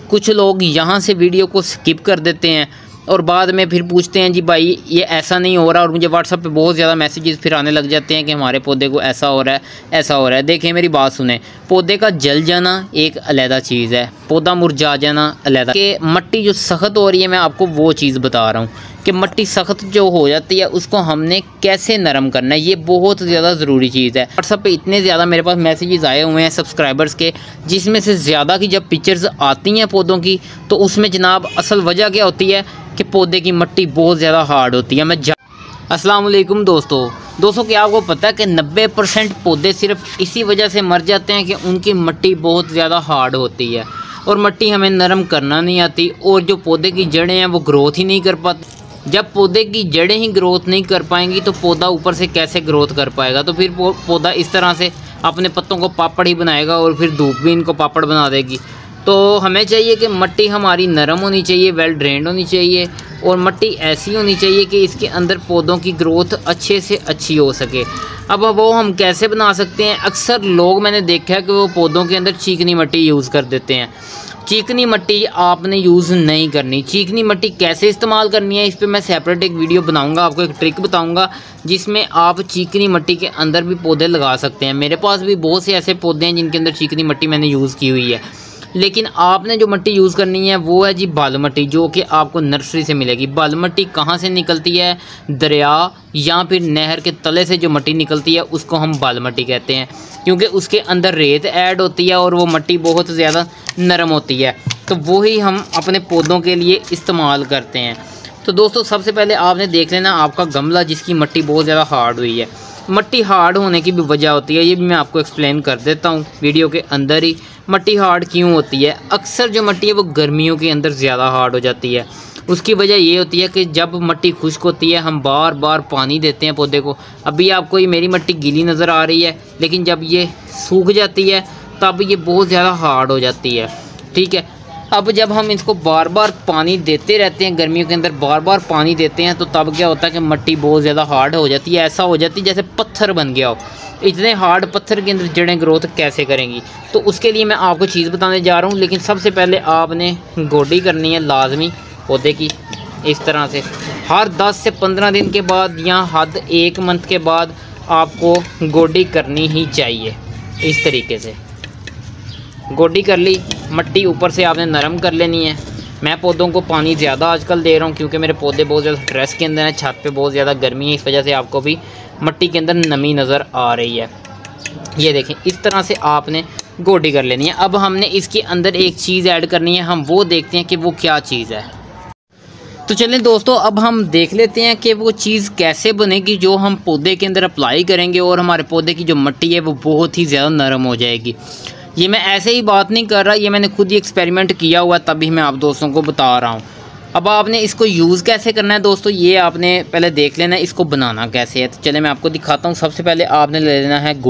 कुछ लोग यहाँ से वीडियो को स्किप कर देते हैं और बाद में फिर पूछते हैं जी भाई ये ऐसा नहीं हो रहा, और मुझे व्हाट्सएप पे बहुत ज़्यादा मैसेजेस फिर आने लग जाते हैं कि हमारे पौधे को ऐसा हो रहा है, ऐसा हो रहा है। देखिए मेरी बात सुने, पौधे का जल जाना एक अलहदा चीज़ है, पौधा मुरझा जाना अलहदा। कि मट्टी जो सख्त हो रही है, मैं आपको वो चीज़ बता रहा हूँ कि मट्टी सख्त जो हो जाती है उसको हमने कैसे नरम करना है, ये बहुत ज़्यादा ज़रूरी चीज़ है। व्हाट्सएप पे इतने ज़्यादा मेरे पास मैसेजेस आए हुए हैं सब्सक्राइबर्स के, जिसमें से ज़्यादा की जब पिक्चर्स आती हैं पौधों की तो उसमें जनाब असल वजह क्या होती है कि पौधे की मट्टी बहुत ज़्यादा हार्ड होती है। अस्सलाम वालेकुम दोस्तों क्या आपको पता है कि 90% पौधे सिर्फ इसी वजह से मर जाते हैं कि उनकी मट्टी बहुत ज़्यादा हार्ड होती है और मट्टी हमें नरम करना नहीं आती, और जो पौधे की जड़ें हैं वो ग्रोथ ही नहीं कर पाती। जब पौधे की जड़ें ही ग्रोथ नहीं कर पाएंगी तो पौधा ऊपर से कैसे ग्रोथ कर पाएगा। तो फिर पौधा इस तरह से अपने पत्तों को पापड़ ही बनाएगा और फिर धूप भी इनको पापड़ बना देगी। तो हमें चाहिए कि मट्टी हमारी नरम होनी चाहिए, वेल ड्रेन्ड होनी चाहिए, और मट्टी ऐसी होनी चाहिए कि इसके अंदर पौधों की ग्रोथ अच्छे से अच्छी हो सके। अब वो हम कैसे बना सकते हैं? अक्सर लोग मैंने देखा है कि वो पौधों के अंदर चीकनी मट्टी यूज़ कर देते हैं। चीकनी मट्टी आपने यूज़ नहीं करनी। चीकनी मट्टी कैसे इस्तेमाल करनी है, इस पर मैं सेपरेट एक वीडियो बनाऊंगा, आपको एक ट्रिक बताऊंगा जिसमें आप चीकनी मट्टी के अंदर भी पौधे लगा सकते हैं। मेरे पास भी बहुत से ऐसे पौधे हैं जिनके अंदर चीकनी मट्टी मैंने यूज़ की हुई है, लेकिन आपने जो मट्टी यूज़ करनी है वो है जी बाल मट्टी, जो कि आपको नर्सरी से मिलेगी। बाल मट्टी कहाँ से निकलती है? दरिया या फिर नहर के तले से जो मट्टी निकलती है उसको हम बाल मट्टी कहते हैं, क्योंकि उसके अंदर रेत ऐड होती है और वो मट्टी बहुत ज़्यादा नरम होती है। तो वही हम अपने पौधों के लिए इस्तेमाल करते हैं। तो दोस्तों सबसे पहले आपने देख लेना आपका गमला जिसकी मट्टी बहुत ज़्यादा हार्ड हुई है। मट्टी हार्ड होने की भी वजह होती है, ये भी मैं आपको एक्सप्लेन कर देता हूँ वीडियो के अंदर ही। मट्टी हार्ड क्यों होती है? अक्सर जो मट्टी है वो गर्मियों के अंदर ज़्यादा हार्ड हो जाती है। उसकी वजह ये होती है कि जब मट्टी खुश्क होती है हम बार बार पानी देते हैं पौधे को। अभी आपको ये मेरी मट्टी गीली नज़र आ रही है, लेकिन जब ये सूख जाती है तब ये बहुत ज़्यादा हार्ड हो जाती है। ठीक है, अब जब हम इसको बार बार पानी देते रहते हैं, गर्मियों के अंदर बार बार पानी देते हैं, तो तब क्या होता है कि मट्टी बहुत ज़्यादा हार्ड हो जाती है। ऐसा हो जाती है जैसे पत्थर बन गया हो। इतने हार्ड पत्थर के अंदर जड़ें ग्रोथ कैसे करेंगी? तो उसके लिए मैं आपको चीज़ बताने जा रहा हूँ, लेकिन सबसे पहले आपने गोडी करनी है लाजमी पौधे की। इस तरह से हर 10 से 15 दिन के बाद या हद 1 मंथ के बाद आपको गोडी करनी ही चाहिए। इस तरीके से गोडी कर ली, मट्टी ऊपर से आपने नरम कर लेनी है। मैं पौधों को पानी ज़्यादा आजकल दे रहा हूँ क्योंकि मेरे पौधे बहुत ज़्यादा स्ट्रेस के अंदर हैं, छत पे बहुत ज़्यादा गर्मी है, इस वजह से आपको भी मट्टी के अंदर नमी नज़र आ रही है। ये देखें, इस तरह से आपने गोडी कर लेनी है। अब हमने इसके अंदर एक चीज़ ऐड करनी है, हम वो देखते हैं कि वो क्या चीज़ है। तो चलें दोस्तों, अब हम देख लेते हैं कि वो चीज़ कैसे बनेगी जो हम पौधे के अंदर अप्लाई करेंगे और हमारे पौधे की जो मट्टी है वो बहुत ही ज़्यादा नरम हो जाएगी। ये मैं ऐसे ही बात नहीं कर रहा, ये मैंने खुद ही एक्सपेरिमेंट किया हुआ, तभी मैं आप दोस्तों को बता रहा हूँ। अब आपने इसको यूज़ कैसे करना है दोस्तों, ये आपने पहले देख लेना है इसको बनाना कैसे है। तो चले मैं आपको दिखाता हूँ। सबसे पहले आपने ले लेना है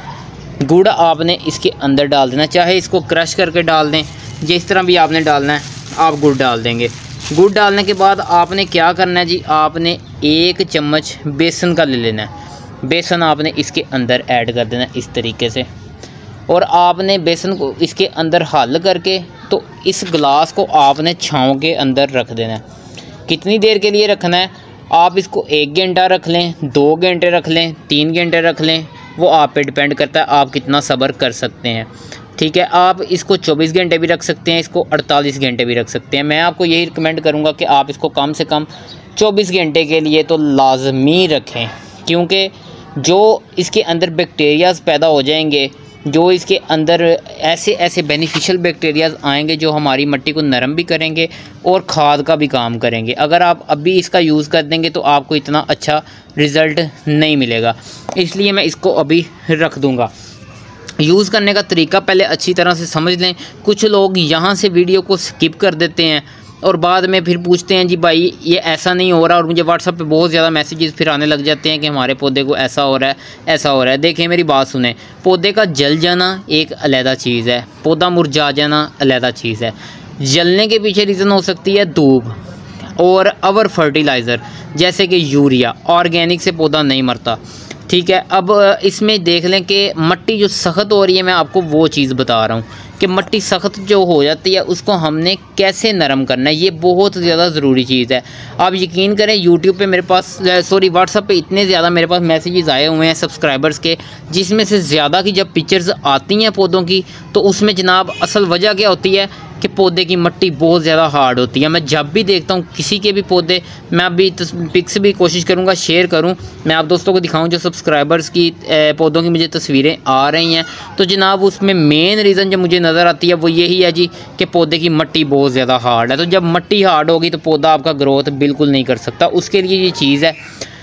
गुड़ आपने इसके अंदर डाल देना, चाहे इसको क्रश करके डाल दें, जिस तरह भी आपने डालना है आप गुड़ डाल देंगे। गुड़ डालने के बाद आपने क्या करना है जी, आपने 1 चम्मच बेसन का ले लेना है। बेसन आपने इसके अंदर ऐड कर देना इस तरीके से, और आपने बेसन को इसके अंदर हल करके तो इस गिलास को आपने छाँव के अंदर रख देना है। कितनी देर के लिए रखना है? आप इसको 1 घंटा रख लें, 2 घंटे रख लें, 3 घंटे रख लें, वो आप पे डिपेंड करता है आप कितना सब्र कर सकते हैं। ठीक है, आप इसको 24 घंटे भी रख सकते हैं, इसको 48 घंटे भी रख सकते हैं। मैं आपको यही रिकमेंड करूँगा कि आप इसको कम से कम 24 घंटे के लिए तो लाजमी रखें, क्योंकि जो इसके अंदर बैक्टीरियाज़ पैदा हो जाएंगे, जो इसके अंदर ऐसे बेनिफिशियल बैक्टीरियाज़ आएंगे जो हमारी मट्टी को नरम भी करेंगे और खाद का भी काम करेंगे। अगर आप अभी इसका यूज़ कर देंगे तो आपको इतना अच्छा रिज़ल्ट नहीं मिलेगा, इसलिए मैं इसको अभी रख दूँगा। यूज़ करने का तरीका पहले अच्छी तरह से समझ लें। कुछ लोग यहाँ से वीडियो को स्किप कर देते हैं और बाद में फिर पूछते हैं जी भाई ये ऐसा नहीं हो रहा, और मुझे व्हाट्सएप पे बहुत ज़्यादा मैसेजेस फिर आने लग जाते हैं कि हमारे पौधे को ऐसा हो रहा है, ऐसा हो रहा है। देखिए मेरी बात सुने, पौधे का जल जाना एक अलहदा चीज़ है, पौधा मुरझा जाना अलहदा चीज़ है। जलने के पीछे रीज़न हो सकती है धूप और अवर फर्टिलाइज़र, जैसे कि यूरिया। ऑर्गेनिक से पौधा नहीं मरता। ठीक है, अब इसमें देख लें कि मट्टी जो सख्त हो रही है, मैं आपको वो चीज़ बता रहा हूँ कि मिट्टी सख्त जो हो जाती है उसको हमने कैसे नरम करना है, ये बहुत ज़्यादा ज़रूरी चीज़ है। आप यकीन करें यूट्यूब पे मेरे पास व्हाट्सएप पे इतने ज़्यादा मेरे पास मैसेजेस आए हुए हैं सब्सक्राइबर्स के, जिसमें से ज़्यादा की जब पिक्चर्स आती हैं पौधों की तो उसमें जनाब असल वजह क्या होती है कि पौधे की मिट्टी बहुत ज़्यादा हार्ड होती है। मैं जब भी देखता हूँ किसी के भी पौधे, मैं अभी पिक्स भी कोशिश करूँगा शेयर करूँ, मैं आप दोस्तों को दिखाऊँ जो सब्सक्राइबर्स की पौधों की मुझे तस्वीरें आ रही हैं, तो जनाब उसमें मेन रीज़न जो मुझे नज़र आती है वो यही है जी कि पौधे की मिट्टी बहुत ज़्यादा हार्ड है। तो जब मिट्टी हार्ड होगी तो पौधा आपका ग्रोथ बिल्कुल नहीं कर सकता। उसके लिए ये चीज़ है,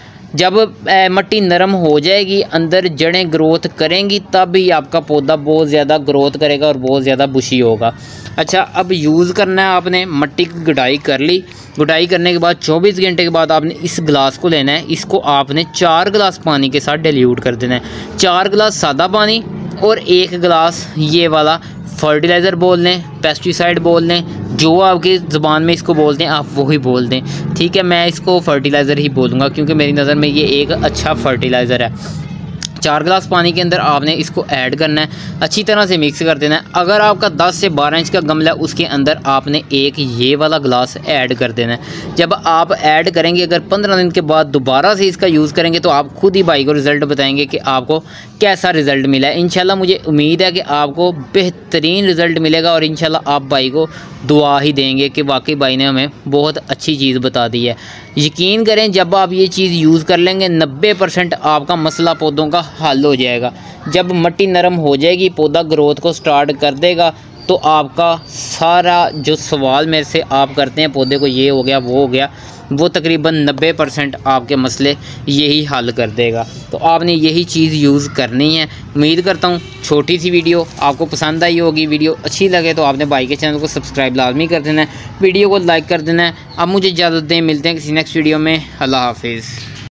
जब मिट्टी नरम हो जाएगी, अंदर जड़ें ग्रोथ करेंगी, तब ही आपका पौधा बहुत ज़्यादा ग्रोथ करेगा और बहुत ज़्यादा बुशी होगा। अच्छा, अब यूज़ करना है आपने, मिट्टी की गुडाई कर ली। गुडाई करने के बाद 24 घंटे के बाद आपने इस गिलास को लेना है, इसको आपने 4 गिलास पानी के साथ डिल्यूट कर देना है। 4 गिलास सादा पानी और 1 गिलास ये वाला फर्टिलाइज़र बोल लें, पेस्टिसाइड बोल लें, जो आपकी ज़ुबान में इसको बोलते हैं आप वही बोल दें, ठीक है। मैं इसको फर्टिलाइज़र ही बोलूँगा क्योंकि मेरी नज़र में ये एक अच्छा फर्टिलाइज़र है। 4 गिलास पानी के अंदर आपने इसको ऐड करना है, अच्छी तरह से मिक्स कर देना है। अगर आपका 10 से 12 इंच का गमला है उसके अंदर आपने एक ये वाला गिलास ऐड कर देना है। जब आप ऐड करेंगे, अगर 15 दिन के बाद दोबारा से इसका यूज़ करेंगे तो आप खुद ही भाई को रिज़ल्ट बताएंगे कि आपको कैसा रिज़ल्ट मिला है। इंशाल्लाह मुझे उम्मीद है कि आपको बेहतरीन रिज़ल्ट मिलेगा और इंशाल्लाह आप भाई को दुआ ही देंगे कि वाकई भाई ने हमें बहुत अच्छी चीज़ बता दी है। यकीन करें जब आप ये चीज़ यूज़ कर लेंगे 90% आपका मसला पौधों का हल हो जाएगा। जब मिट्टी नरम हो जाएगी, पौधा ग्रोथ को स्टार्ट कर देगा, तो आपका सारा जो सवाल मेरे से आप करते हैं पौधे को ये हो गया वो हो गया, वो तकरीबन 90% आपके मसले यही हल कर देगा। तो आपने यही चीज़ यूज़ करनी है। उम्मीद करता हूँ छोटी सी वीडियो आपको पसंद आई होगी। वीडियो अच्छी लगे तो आपने भाई के चैनल को सब्सक्राइब लाजमी कर देना है, वीडियो को लाइक कर देना है। अब मुझे इजाज़त दें, मिलते हैं किसी नेक्स्ट वीडियो में। अल्लाह हाफिज़।